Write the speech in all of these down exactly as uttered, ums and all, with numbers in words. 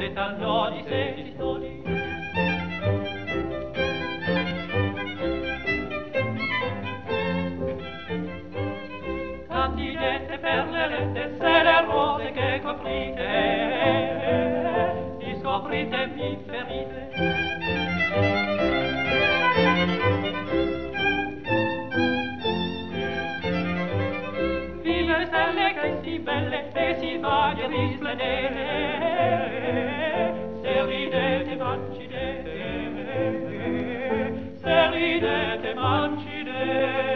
talnodi se ti stodi. Candidette per le lette, se le rose che coprite, di scoprite mi ferite. Vive le stelle che si belle e si va di risplendere, se ridete mancidete, se ridete mancidete.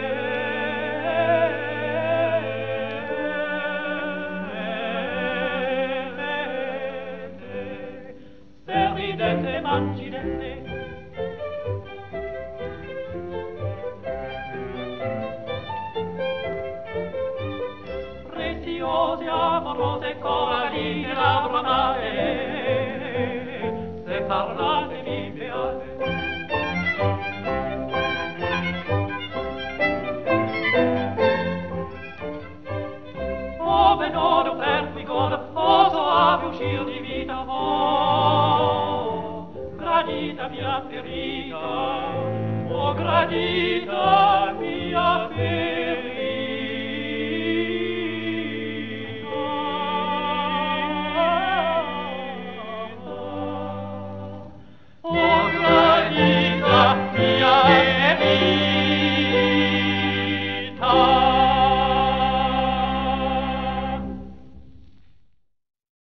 Ridete, mancidete. Preziose, amorose, coralline, labbra amate, se parlate mi beate. Oh, benodo, per cui godo, oh, soave uscir di vita, oh, gradita mia ferita, oh, gradita mia ferita.